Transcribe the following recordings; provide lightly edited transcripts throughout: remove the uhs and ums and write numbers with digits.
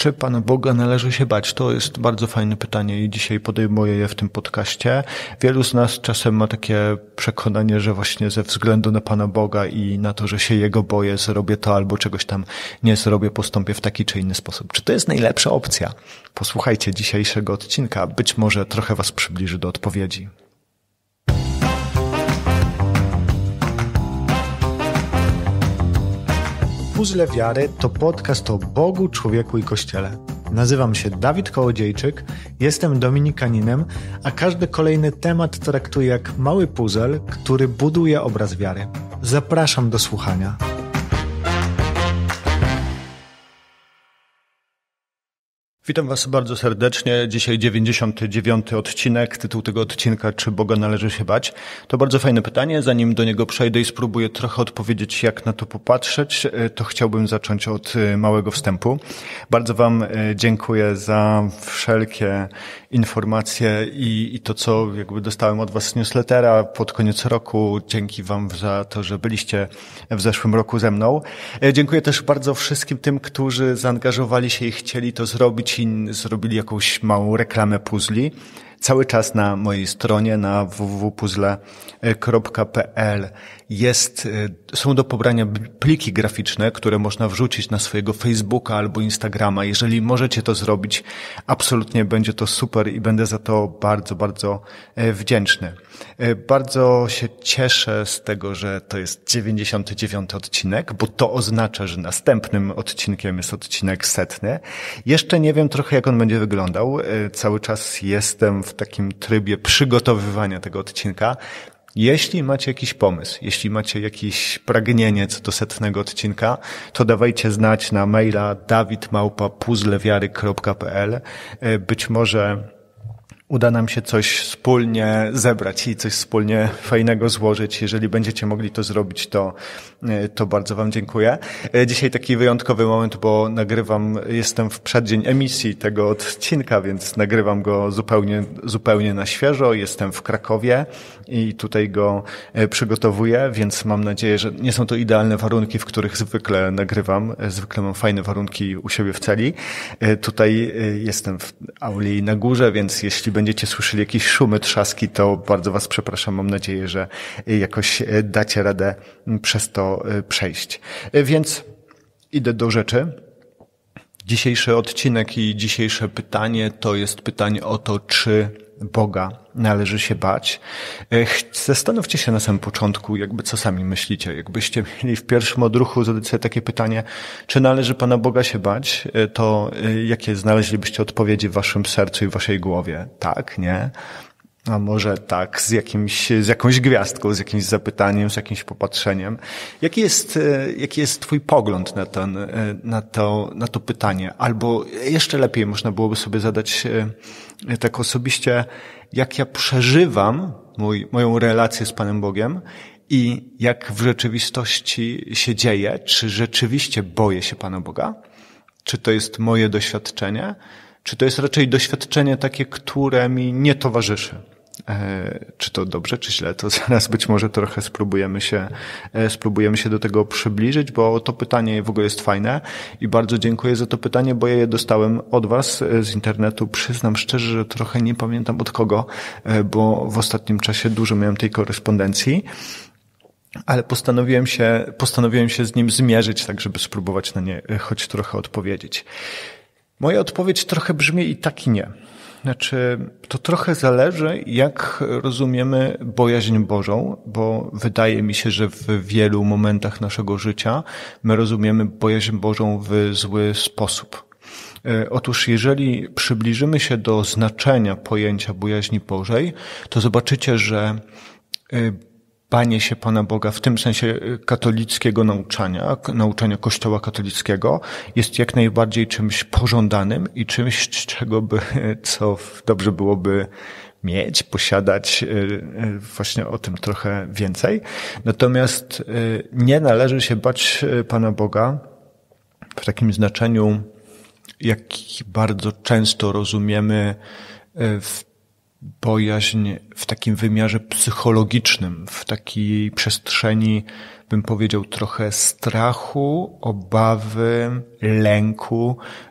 Czy Pana Boga należy się bać? To jest bardzo fajne pytanie i dzisiaj podejmuję je w tym podcaście. Wielu z nas czasem ma takie przekonanie, że właśnie ze względu na Pana Boga i na to, że się Jego boję, zrobię to albo czegoś tam nie zrobię, postąpię w taki czy inny sposób. Czy to jest najlepsza opcja? Posłuchajcie dzisiejszego odcinka. Być może trochę Was przybliży do odpowiedzi. Puzzle Wiary to podcast o Bogu, człowieku i Kościele. Nazywam się Dawid Kołodziejczyk, jestem dominikaninem, a każdy kolejny temat traktuję jak mały puzzle, który buduje obraz wiary. Zapraszam do słuchania. Witam Was bardzo serdecznie. Dzisiaj 99. odcinek. Tytuł tego odcinka: czy Boga należy się bać? To bardzo fajne pytanie. Zanim do niego przejdę i spróbuję trochę odpowiedzieć, jak na to popatrzeć, to chciałbym zacząć od małego wstępu. Bardzo Wam dziękuję za wszelkie informacje i to, co jakby dostałem od Was z newslettera pod koniec roku. Dzięki Wam za to, że byliście w zeszłym roku ze mną. Dziękuję też bardzo wszystkim tym, którzy zaangażowali się i chcieli to zrobić i zrobili jakąś małą reklamę puzli. Cały czas na mojej stronie na www.puzzle.pl są do pobrania pliki graficzne, które można wrzucić na swojego Facebooka albo Instagrama. Jeżeli możecie to zrobić, absolutnie będzie to super i będę za to bardzo, bardzo wdzięczny. Bardzo się cieszę z tego, że to jest 99. odcinek, bo to oznacza, że następnym odcinkiem jest odcinek 100. Jeszcze nie wiem trochę, jak on będzie wyglądał. Cały czas jestem w takim trybie przygotowywania tego odcinka. Jeśli macie jakiś pomysł, jeśli macie jakieś pragnienie co do 100. odcinka, to dawajcie znać na maila david@puzzlewiary.pl. Być może uda nam się coś wspólnie zebrać i coś wspólnie fajnego złożyć. Jeżeli będziecie mogli to zrobić, to bardzo Wam dziękuję. Dzisiaj taki wyjątkowy moment, bo jestem w przeddzień emisji tego odcinka, więc nagrywam go zupełnie na świeżo. Jestem w Krakowie i tutaj go przygotowuję, więc mam nadzieję, że nie są to idealne warunki, w których zwykle nagrywam. Zwykle mam fajne warunki u siebie w celi. Tutaj jestem w auli na górze, więc jeśli będziecie słyszeli jakieś szumy, trzaski, to bardzo Was przepraszam. Mam nadzieję, że jakoś dacie radę przez to przejść. Więc idę do rzeczy. Dzisiejszy odcinek i dzisiejsze pytanie to jest pytanie o to, czy Boga należy się bać. Zastanówcie się na samym początku, co sami myślicie. Jakbyście mieli w pierwszym odruchu zadać sobie takie pytanie, czy należy Pana Boga się bać, to jakie znaleźlibyście odpowiedzi w waszym sercu i w waszej głowie? Tak, nie? A może tak, z jakąś gwiazdką, z jakimś zapytaniem, z jakimś popatrzeniem. Jaki jest twój pogląd na to pytanie? Albo jeszcze lepiej można byłoby sobie zadać tak osobiście, jak ja przeżywam moją relację z Panem Bogiem i jak w rzeczywistości się dzieje, czy rzeczywiście boję się Pana Boga? Czy to jest moje doświadczenie? Czy to jest raczej doświadczenie takie, które mi nie towarzyszy? Czy to dobrze, czy źle? To zaraz być może trochę spróbujemy się do tego przybliżyć, bo to pytanie w ogóle jest fajne i bardzo dziękuję za to pytanie, bo ja je dostałem od Was z internetu. Przyznam szczerze, że trochę nie pamiętam od kogo, bo w ostatnim czasie dużo miałem tej korespondencji. Ale postanowiłem się z nim zmierzyć, tak żeby spróbować na nie choć trochę odpowiedzieć. Moja odpowiedź trochę brzmi i tak i nie. Znaczy, to trochę zależy, jak rozumiemy bojaźń Bożą, bo wydaje mi się, że w wielu momentach naszego życia my rozumiemy bojaźń Bożą w zły sposób. Otóż jeżeli przybliżymy się do znaczenia pojęcia bojaźni Bożej, to zobaczycie, że banie się Pana Boga w tym sensie katolickiego nauczania Kościoła katolickiego jest jak najbardziej czymś pożądanym i czymś, co dobrze byłoby mieć, posiadać, właśnie o tym trochę więcej. Natomiast nie należy się bać Pana Boga w takim znaczeniu, jaki bardzo często rozumiemy bojaźń w takim wymiarze psychologicznym, w takiej przestrzeni, bym powiedział, trochę strachu, obawy, lęku,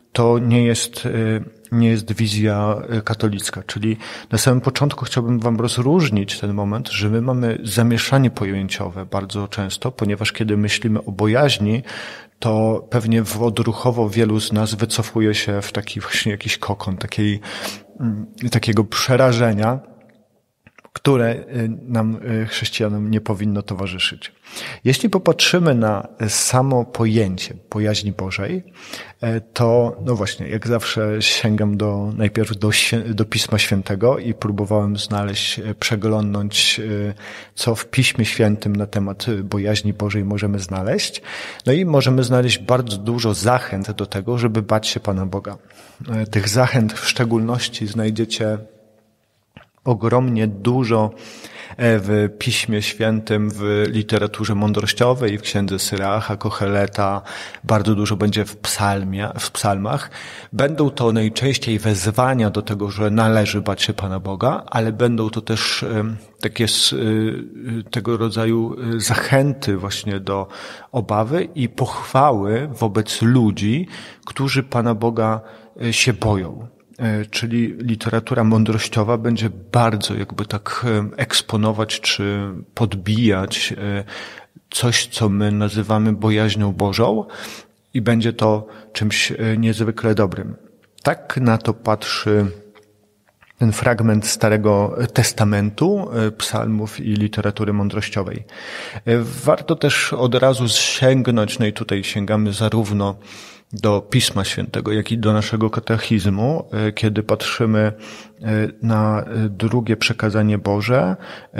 to nie jest wizja katolicka. Czyli na samym początku chciałbym wam rozróżnić ten moment, że my mamy zamieszanie pojęciowe bardzo często, ponieważ kiedy myślimy o bojaźni, to pewnie odruchowo wielu z nas wycofuje się w taki właśnie jakiś kokon, takiego przerażenia, które nam, chrześcijanom, nie powinno towarzyszyć. Jeśli popatrzymy na samo pojęcie bojaźni Bożej, to no właśnie, jak zawsze sięgam najpierw do Pisma Świętego i próbowałem przeglądnąć, co w Piśmie Świętym na temat bojaźni Bożej możemy znaleźć. No i możemy znaleźć bardzo dużo zachęt do tego, żeby bać się Pana Boga. Tych zachęt w szczególności znajdziecie ogromnie dużo w Piśmie Świętym, w literaturze mądrościowej, w księdze Syracha, Kocheleta, bardzo dużo będzie w psalmach. Będą to najczęściej wezwania do tego, że należy bać się Pana Boga, ale będą to też takie tego rodzaju zachęty właśnie do obawy i pochwały wobec ludzi, którzy Pana Boga się boją. Czyli literatura mądrościowa będzie bardzo jakby tak eksponować czy podbijać coś, co my nazywamy bojaźnią Bożą i będzie to czymś niezwykle dobrym. Tak na to patrzy ten fragment Starego Testamentu, psalmów i literatury mądrościowej. Warto też od razu sięgnąć, no i tutaj sięgamy zarówno do Pisma Świętego, jak i do naszego katechizmu, kiedy patrzymy na drugie przekazanie Boże,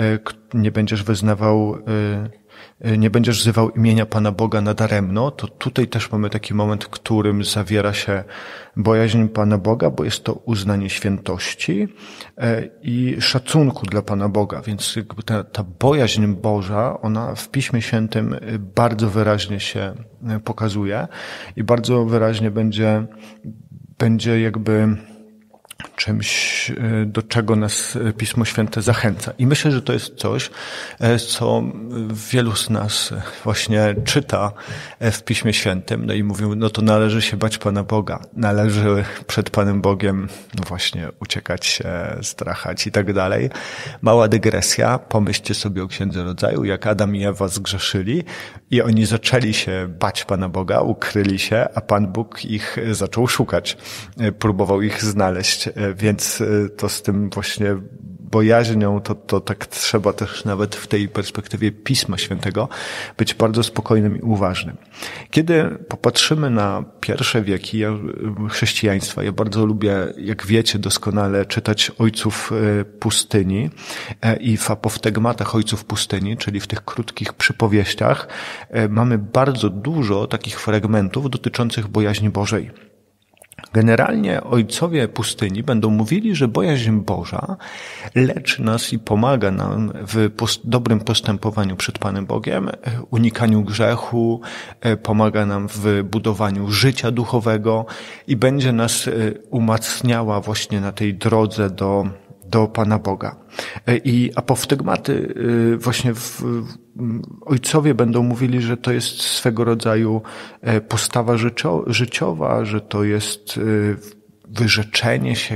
nie będziesz wzywał imienia Pana Boga nadaremno, to tutaj też mamy taki moment, w którym zawiera się bojaźń Pana Boga, bo jest to uznanie świętości i szacunku dla Pana Boga. Więc jakby ta bojaźń Boża, ona w Piśmie Świętym bardzo wyraźnie się pokazuje i bardzo wyraźnie będzie jakby czymś, do czego nas Pismo Święte zachęca. I myślę, że to jest coś, co wielu z nas właśnie czyta w Piśmie Świętym, no i mówią, no to należy się bać Pana Boga, należy przed Panem Bogiem no właśnie uciekać się, strachać i tak dalej. Mała dygresja, pomyślcie sobie o Księdze Rodzaju, jak Adam i Ewa zgrzeszyli i oni zaczęli się bać Pana Boga, ukryli się, a Pan Bóg ich zaczął szukać, próbował ich znaleźć. Więc to z tym właśnie bojaźnią, to tak trzeba też nawet w tej perspektywie Pisma Świętego być bardzo spokojnym i uważnym. Kiedy popatrzymy na pierwsze wieki chrześcijaństwa, ja bardzo lubię, jak wiecie doskonale, czytać ojców pustyni i w apoftegmatach ojców pustyni, czyli w tych krótkich przypowieściach, mamy bardzo dużo takich fragmentów dotyczących bojaźni Bożej. Generalnie ojcowie pustyni będą mówili, że bojaźń Boża leczy nas i pomaga nam w dobrym postępowaniu przed Panem Bogiem, unikaniu grzechu, pomaga nam w budowaniu życia duchowego i będzie nas umacniała właśnie na tej drodze do Pana Boga. I apoftegmaty właśnie ojcowie będą mówili, że to jest swego rodzaju postawa życiowa, że to jest wyrzeczenie się,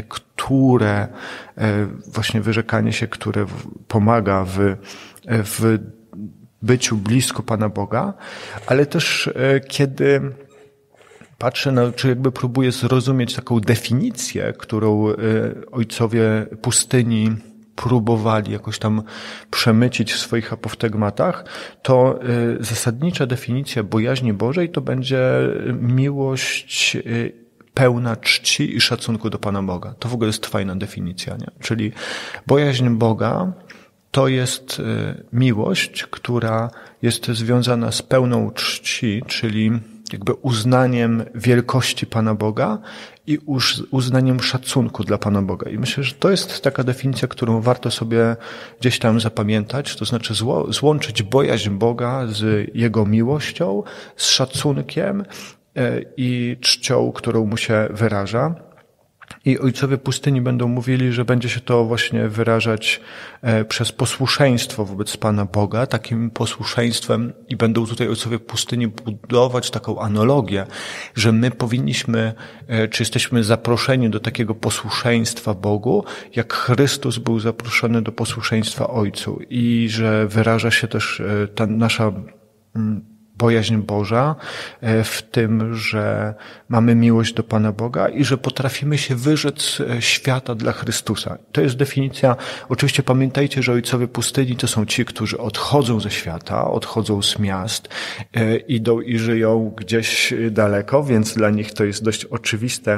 które pomaga w byciu blisko Pana Boga, ale też kiedy patrzę czy jakby próbuję zrozumieć taką definicję, którą ojcowie pustyni próbowali jakoś tam przemycić w swoich apoftegmatach, to zasadnicza definicja bojaźni Bożej to będzie miłość pełna czci i szacunku do Pana Boga. To w ogóle jest fajna definicja, nie? Czyli bojaźń Boga to jest miłość, która jest związana z pełną czci, czyli jakby uznaniem wielkości Pana Boga i uznaniem szacunku dla Pana Boga. I myślę, że to jest taka definicja, którą warto sobie gdzieś tam zapamiętać, to znaczy złączyć bojaźń Boga z Jego miłością, z szacunkiem i czcią, którą Mu się wyraża. I ojcowie pustyni będą mówili, że będzie się to właśnie wyrażać przez posłuszeństwo wobec Pana Boga, takim posłuszeństwem, i będą tutaj ojcowie pustyni budować taką analogię, że my powinniśmy, czy jesteśmy zaproszeni do takiego posłuszeństwa Bogu, jak Chrystus był zaproszony do posłuszeństwa Ojcu, i że wyraża się też ta nasza bojaźń Boża w tym, że mamy miłość do Pana Boga i że potrafimy się wyrzec świata dla Chrystusa. To jest definicja. Oczywiście pamiętajcie, że ojcowie pustyni to są ci, którzy odchodzą ze świata, odchodzą z miast, idą i żyją gdzieś daleko, więc dla nich to jest dość oczywiste,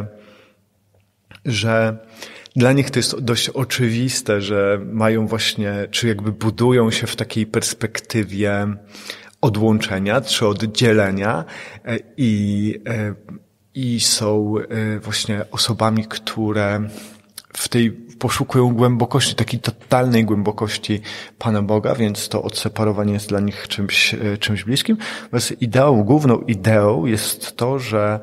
że mają właśnie, czy jakby budują się w takiej perspektywie odłączenia czy oddzielenia i są właśnie osobami, które poszukują głębokości, takiej totalnej głębokości Pana Boga, więc to odseparowanie jest dla nich czymś bliskim. Natomiast główną ideą jest to, że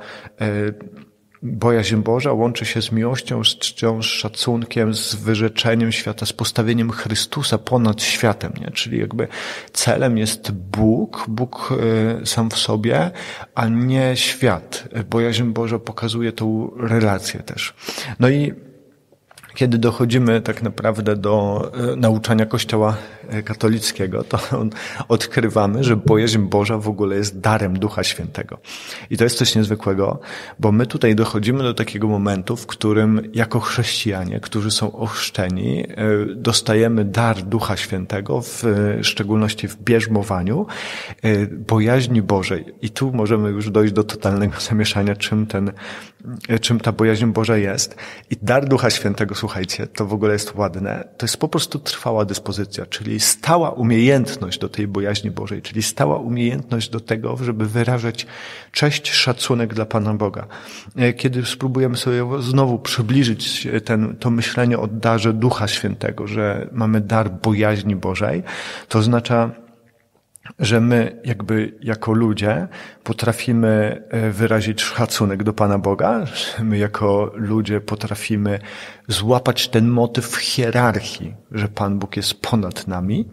bojaźń Boża łączy się z miłością, z czcią, z szacunkiem, z wyrzeczeniem świata, z postawieniem Chrystusa ponad światem, nie? Czyli jakby celem jest Bóg sam w sobie, a nie świat. Bojaźń Boża pokazuje tą relację też. No i kiedy dochodzimy tak naprawdę do nauczania Kościoła katolickiego, to odkrywamy, że bojaźń Boża w ogóle jest darem Ducha Świętego. I to jest coś niezwykłego, bo my tutaj dochodzimy do takiego momentu, w którym jako chrześcijanie, którzy są ochrzczeni, dostajemy dar Ducha Świętego, w szczególności w bierzmowaniu, bojaźni Bożej. I tu możemy już dojść do totalnego zamieszania, czym ta bojaźń Boża jest. I dar Ducha Świętego, słuchajcie, to w ogóle jest ładne, to jest po prostu trwała dyspozycja, czyli stała umiejętność do tej bojaźni Bożej, czyli stała umiejętność do tego, żeby wyrażać cześć, szacunek dla Pana Boga. Kiedy spróbujemy sobie znowu przybliżyć to myślenie o darze Ducha Świętego, że mamy dar bojaźni Bożej, to oznacza, że my jakby jako ludzie potrafimy wyrazić szacunek do Pana Boga, że my jako ludzie potrafimy złapać ten motyw hierarchii, że Pan Bóg jest ponad nami,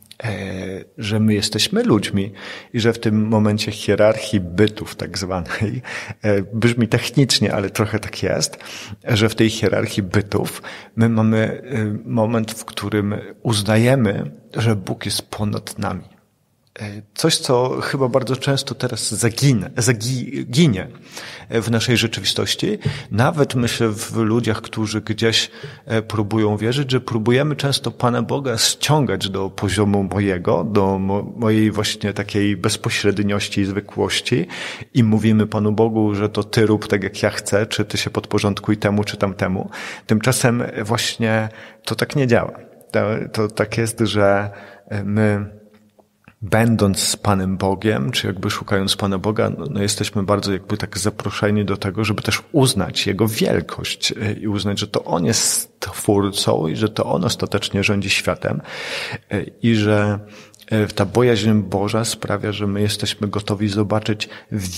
że my jesteśmy ludźmi i że w tym momencie hierarchii bytów tak zwanej, brzmi technicznie, ale trochę tak jest, że w tej hierarchii bytów my mamy moment, w którym uznajemy, że Bóg jest ponad nami. Coś, co chyba bardzo często teraz ginie w naszej rzeczywistości. Nawet myślę w ludziach, którzy gdzieś próbują wierzyć, że próbujemy często Pana Boga ściągać do poziomu do mojej właśnie takiej bezpośredniości i zwykłości i mówimy Panu Bogu, że to Ty rób tak jak ja chcę, czy Ty się podporządkuj temu czy tamtemu. Tymczasem właśnie to tak nie działa. To tak jest, że my będąc z Panem Bogiem, czy jakby szukając Pana Boga, no jesteśmy bardzo jakby tak zaproszeni do tego, żeby też uznać Jego wielkość i uznać, że to On jest Twórcą i że to On ostatecznie rządzi światem i że ta bojaźń Boża sprawia, że my jesteśmy gotowi zobaczyć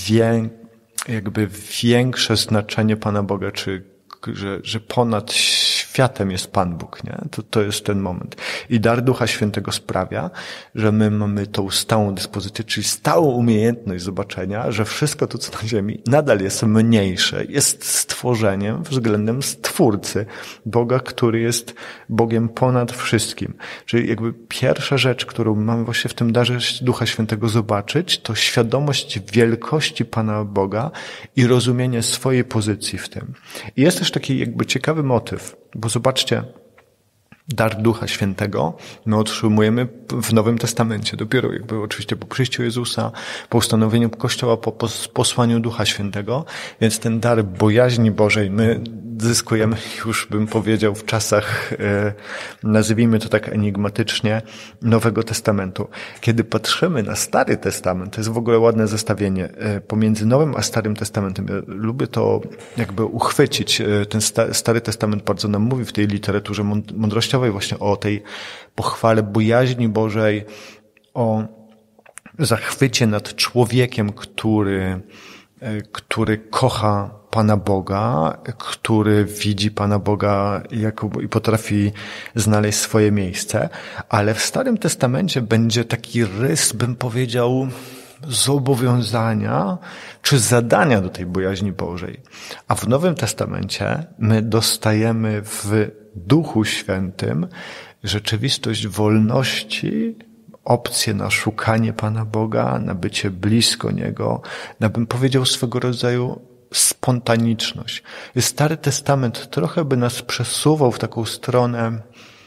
jakby większe znaczenie Pana Boga, czy że ponad światem jest Pan Bóg, nie? To jest ten moment. I dar Ducha Świętego sprawia, że my mamy tą stałą dyspozycję, czyli stałą umiejętność zobaczenia, że wszystko to, co na ziemi, nadal jest mniejsze, jest stworzeniem względem Stwórcy, Boga, który jest Bogiem ponad wszystkim. Czyli jakby pierwsza rzecz, którą mamy właśnie w tym darze Ducha Świętego zobaczyć, to świadomość wielkości Pana Boga i rozumienie swojej pozycji w tym. I jest też taki jakby ciekawy motyw, bo zobaczcie, dar Ducha Świętego my otrzymujemy w Nowym Testamencie. Dopiero jakby oczywiście po przyjściu Jezusa, po ustanowieniu Kościoła, po posłaniu Ducha Świętego, więc ten dar bojaźni Bożej my zyskujemy, już bym powiedział, w czasach, nazwijmy to tak enigmatycznie, Nowego Testamentu. Kiedy patrzymy na Stary Testament, to jest w ogóle ładne zestawienie pomiędzy Nowym a Starym Testamentem. Ja lubię to jakby uchwycić. Ten Stary Testament bardzo nam mówi w tej literaturze mądrościowej właśnie o tej pochwale bojaźni Bożej, o zachwycie nad człowiekiem, który kocha Pana Boga, który widzi Pana Boga i potrafi znaleźć swoje miejsce, ale w Starym Testamencie będzie taki rys, bym powiedział, zobowiązania czy zadania do tej bojaźni Bożej. A w Nowym Testamencie my dostajemy w Duchu Świętym rzeczywistość wolności, opcję na szukanie Pana Boga, na bycie blisko Niego, na, bym powiedział, swego rodzaju spontaniczność. Stary Testament trochę by nas przesuwał w taką stronę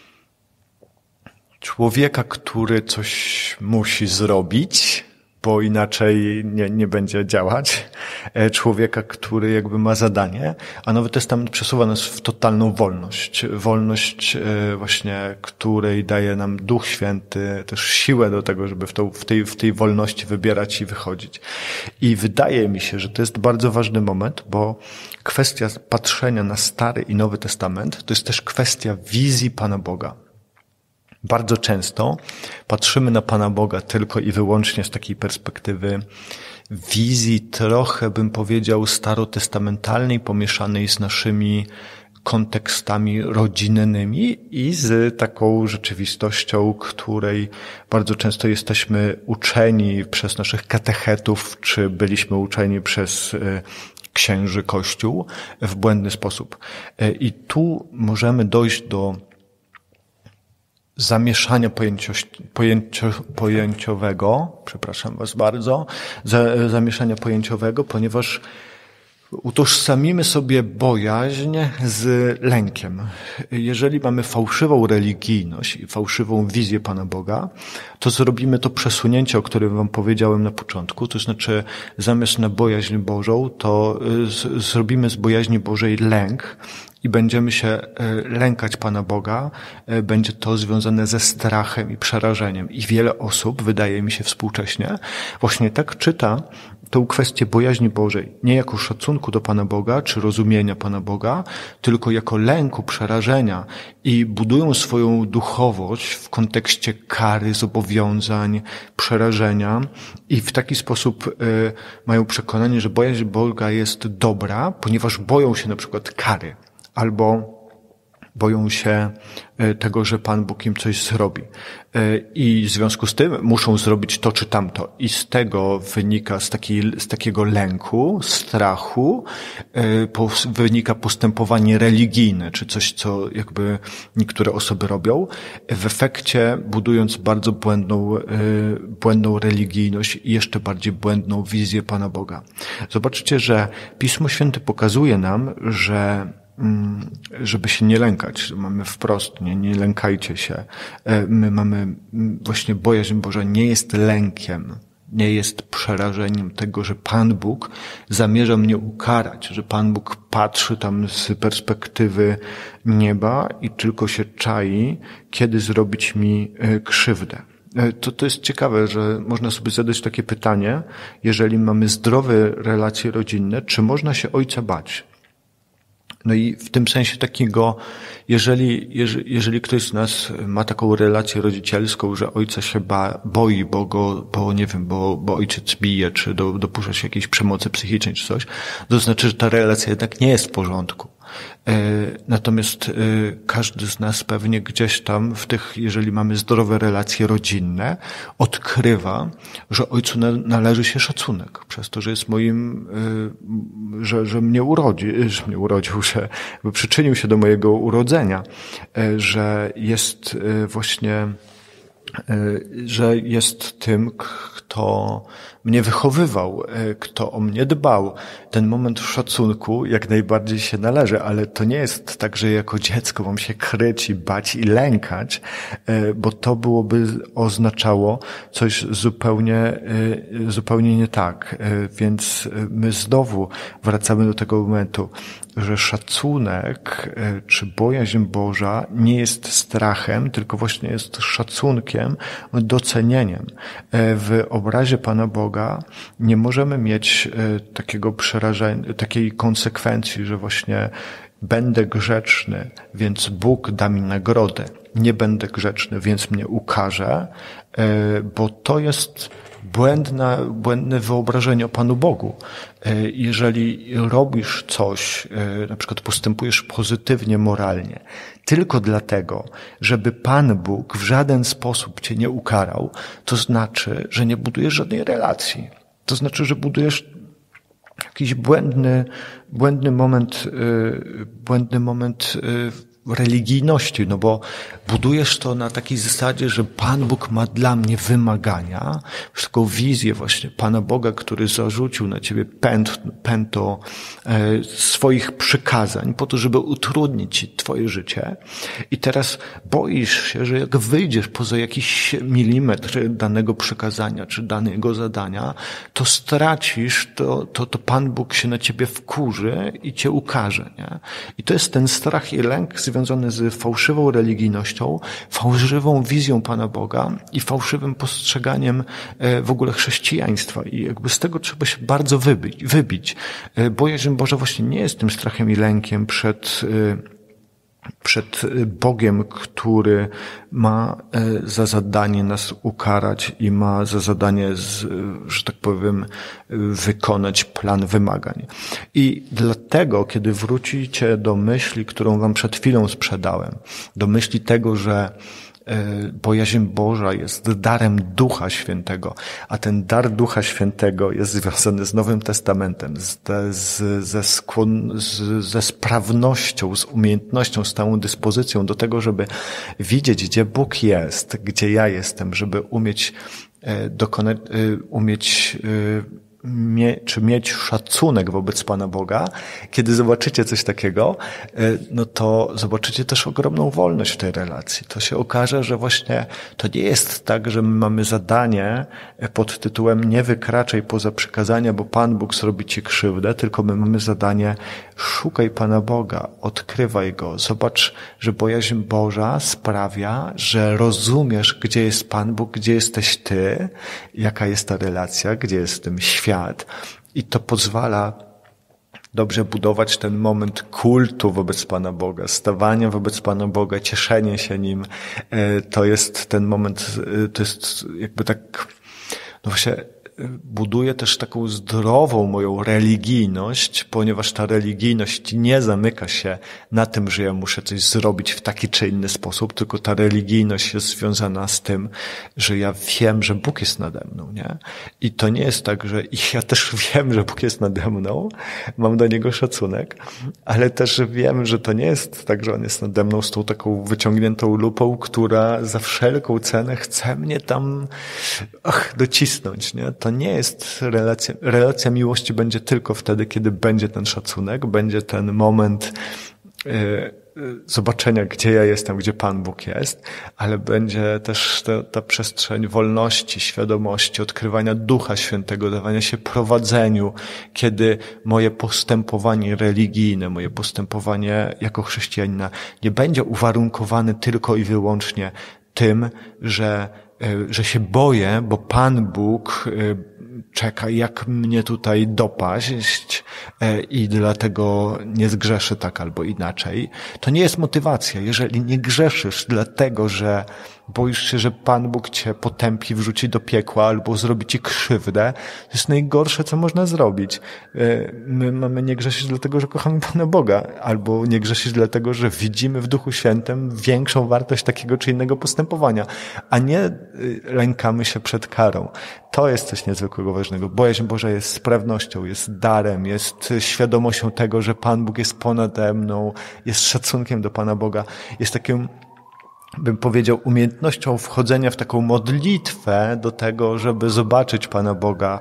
człowieka, który coś musi zrobić, bo inaczej nie będzie działać. Człowieka, który jakby ma zadanie, a Nowy Testament przesuwa nas w totalną wolność. Wolność właśnie, której daje nam Duch Święty, też siłę do tego, żeby w tej wolności wybierać i wychodzić. I wydaje mi się, że to jest bardzo ważny moment, bo kwestia patrzenia na Stary i Nowy Testament to jest też kwestia wizji Pana Boga. Bardzo często patrzymy na Pana Boga tylko i wyłącznie z takiej perspektywy wizji trochę, bym powiedział, starotestamentalnej, pomieszanej z naszymi kontekstami rodzinnymi i z taką rzeczywistością, której bardzo często jesteśmy uczeni przez naszych katechetów, czy byliśmy uczeni przez księży Kościół w błędny sposób. I tu możemy dojść do zamieszania pojęciowego, przepraszam Was bardzo, zamieszania pojęciowego, ponieważ utożsamimy sobie bojaźń z lękiem. Jeżeli mamy fałszywą religijność i fałszywą wizję Pana Boga, to zrobimy to przesunięcie, o którym Wam powiedziałem na początku, to znaczy zamiast na bojaźń Bożą, to zrobimy z bojaźni Bożej lęk, i będziemy się lękać Pana Boga, będzie to związane ze strachem i przerażeniem. I wiele osób, wydaje mi się współcześnie, właśnie tak czyta tę kwestię bojaźni Bożej, nie jako szacunku do Pana Boga, czy rozumienia Pana Boga, tylko jako lęku, przerażenia i budują swoją duchowość w kontekście kary, zobowiązań, przerażenia i w taki sposób mają przekonanie, że bojaźń Boga jest dobra, ponieważ boją się na przykład kary. Albo boją się tego, że Pan Bóg im coś zrobi. I w związku z tym muszą zrobić to czy tamto. I z tego wynika, z takiego lęku, strachu, wynika postępowanie religijne, czy coś, co jakby niektóre osoby robią. W efekcie budując bardzo błędną religijność i jeszcze bardziej błędną wizję Pana Boga. Zobaczcie, że Pismo Święte pokazuje nam, żeby się nie lękać, że mamy wprost, nie lękajcie się. My mamy właśnie bojaźń Boża nie jest lękiem, nie jest przerażeniem tego, że Pan Bóg zamierza mnie ukarać, że Pan Bóg patrzy tam z perspektywy nieba i tylko się czai, kiedy zrobić mi krzywdę. To jest ciekawe, że można sobie zadać takie pytanie, jeżeli mamy zdrowe relacje rodzinne, czy można się ojca bać? No i w tym sensie takiego, jeżeli ktoś z nas ma taką relację rodzicielską, że ojca się boi, bo ojciec bije, czy dopuszcza się jakiejś przemocy psychicznej, czy coś, to znaczy, że ta relacja jednak nie jest w porządku. Natomiast każdy z nas pewnie gdzieś tam jeżeli mamy zdrowe relacje rodzinne, odkrywa, że ojcu należy się szacunek przez to, że jest moim, że mnie urodził, że przyczynił się do mojego urodzenia, że jest właśnie, że jest tym, kto mnie wychowywał, kto o mnie dbał. Ten moment szacunku jak najbardziej się należy, ale to nie jest tak, że jako dziecko mam się kryć i bać i lękać, bo to byłoby oznaczało coś zupełnie nie tak. Więc my znowu wracamy do tego momentu, że szacunek czy bojaźń Boża nie jest strachem, tylko właśnie jest szacunkiem, docenieniem. W obrazie Pana Boga nie możemy mieć takiego przerażenia, takiej konsekwencji, że właśnie będę grzeczny, więc Bóg da mi nagrodę. Nie będę grzeczny, więc mnie ukarze, bo to jest błędne wyobrażenie o Panu Bogu. Jeżeli robisz coś, na przykład postępujesz pozytywnie, moralnie, tylko dlatego, żeby Pan Bóg w żaden sposób cię nie ukarał, to znaczy, że nie budujesz żadnej relacji. To znaczy, że budujesz jakiś błędny moment religijności, no bo budujesz to na takiej zasadzie, że Pan Bóg ma dla mnie wymagania, taką wizję właśnie Pana Boga, który zarzucił na ciebie pęto swoich przykazań po to, żeby utrudnić ci twoje życie i teraz boisz się, że jak wyjdziesz poza jakiś milimetr danego przykazania czy danego zadania, to stracisz, to Pan Bóg się na ciebie wkurzy i cię ukarze, nie? I to jest ten strach i lęk związany z fałszywą religijnością, fałszywą wizją Pana Boga i fałszywym postrzeganiem w ogóle chrześcijaństwa. I jakby z tego trzeba się bardzo wybić. Bojaźń Boża właśnie nie jest tym strachem i lękiem przed Bogiem, który ma za zadanie nas ukarać i ma za zadanie, że tak powiem, wykonać plan wymagań. I dlatego, kiedy wrócicie do myśli, którą wam przed chwilą sprzedałem, do myśli tego, że bojaźń Boża jest darem Ducha Świętego, a ten dar Ducha Świętego jest związany z Nowym Testamentem, ze sprawnością, z umiejętnością, stałą dyspozycją do tego, żeby widzieć, gdzie Bóg jest, gdzie ja jestem, żeby mieć szacunek wobec Pana Boga. Kiedy zobaczycie coś takiego, no to zobaczycie też ogromną wolność w tej relacji. To się okaże, że właśnie to nie jest tak, że my mamy zadanie pod tytułem nie wykraczaj poza przykazania, bo Pan Bóg zrobi ci krzywdę, tylko my mamy zadanie szukaj Pana Boga, odkrywaj Go. Zobacz, że bojaźń Boża sprawia, że rozumiesz, gdzie jest Pan Bóg, gdzie jesteś ty, jaka jest ta relacja, gdzie jest ten świat. I to pozwala dobrze budować ten moment kultu wobec Pana Boga, stawania wobec Pana Boga, cieszenie się Nim. To jest ten moment, to jest jakby tak, no właśnie, buduje też taką zdrową moją religijność, ponieważ ta religijność nie zamyka się na tym, że ja muszę coś zrobić w taki czy inny sposób, tylko ta religijność jest związana z tym, że ja wiem, że Bóg jest nade mną, nie? I to nie jest tak, że ja też wiem, że Bóg jest nade mną, mam do Niego szacunek, ale też wiem, że to nie jest tak, że On jest nade mną z tą taką wyciągniętą lupą, która za wszelką cenę chce mnie tam docisnąć, nie? To nie jest relacja miłości będzie tylko wtedy, kiedy będzie ten szacunek, będzie ten moment zobaczenia, gdzie ja jestem, gdzie Pan Bóg jest, ale będzie też ta przestrzeń wolności, świadomości, odkrywania Ducha Świętego, dawania się prowadzeniu, kiedy moje postępowanie religijne, moje postępowanie jako chrześcijanina nie będzie uwarunkowane tylko i wyłącznie tym, że się boję, bo Pan Bóg czeka, jak mnie tutaj dopaść i dlatego nie zgrzeszę tak albo inaczej. To nie jest motywacja. Jeżeli nie grzeszysz dlatego, że boisz się, że Pan Bóg cię potępi, wrzuci do piekła albo zrobi ci krzywdę, to jest najgorsze, co można zrobić. My mamy nie grzeszyć dlatego, że kochamy Pana Boga, albo nie grzeszyć dlatego, że widzimy w Duchu Świętym większą wartość takiego czy innego postępowania, a nie lękamy się przed karą. To jest coś niezwykłego ważnego. Bojaźń Boża jest sprawnością, jest darem, jest świadomością tego, że Pan Bóg jest ponade mną, jest szacunkiem do Pana Boga, jest takim, bym powiedział, umiejętnością wchodzenia w taką modlitwę do tego, żeby zobaczyć Pana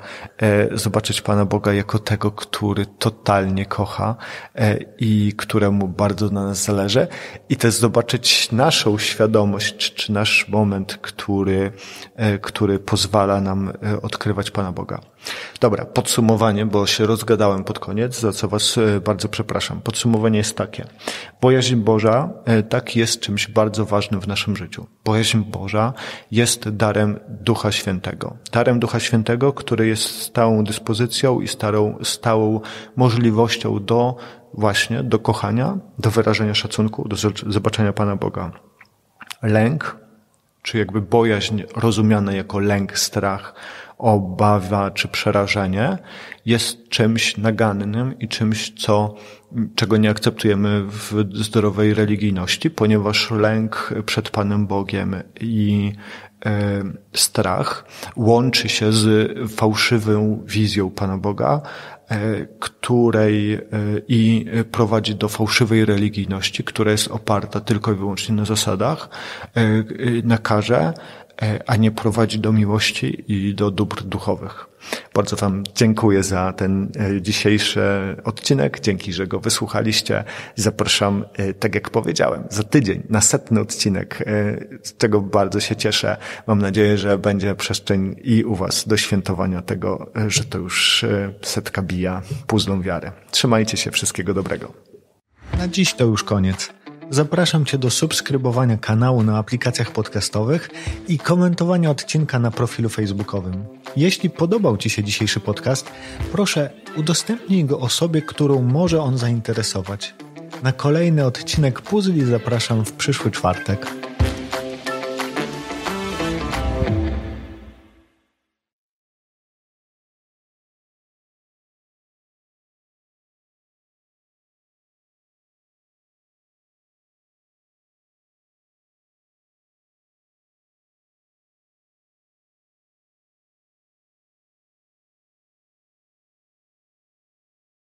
Boga jako tego, który totalnie kocha i któremu bardzo na nas zależy, i też zobaczyć naszą świadomość, czy nasz moment, który pozwala nam odkrywać Pana Boga. Dobra, podsumowanie, bo się rozgadałem pod koniec, za co was bardzo przepraszam. Podsumowanie jest takie. Bojaźń Boża tak jest czymś bardzo ważnym w naszym życiu. Bojaźń Boża jest darem Ducha Świętego. Darem Ducha Świętego, który jest stałą dyspozycją i stałą możliwością do kochania, do wyrażenia szacunku, do zobaczenia Pana Boga. Lęk czy jakby bojaźń rozumiana jako lęk, strach, obawa czy przerażenie jest czymś nagannym i czymś, czego nie akceptujemy w zdrowej religijności, ponieważ lęk przed Panem Bogiem i strach łączy się z fałszywą wizją Pana Boga, której i prowadzi do fałszywej religijności, która jest oparta tylko i wyłącznie na zasadach, na karze, a nie prowadzi do miłości i do dóbr duchowych. Bardzo Wam dziękuję za ten dzisiejszy odcinek. Dzięki, że go wysłuchaliście. Zapraszam, tak jak powiedziałem, za tydzień na 100. odcinek, z czego bardzo się cieszę. Mam nadzieję, że będzie przestrzeń i u Was do świętowania tego, że to już 100 bija puzzlą wiary. Trzymajcie się, wszystkiego dobrego. Na dziś to już koniec. Zapraszam Cię do subskrybowania kanału na aplikacjach podcastowych i komentowania odcinka na profilu facebookowym. Jeśli podobał Ci się dzisiejszy podcast, proszę udostępnij go osobie, którą może on zainteresować. Na kolejny odcinek Puzzli zapraszam w przyszły czwartek.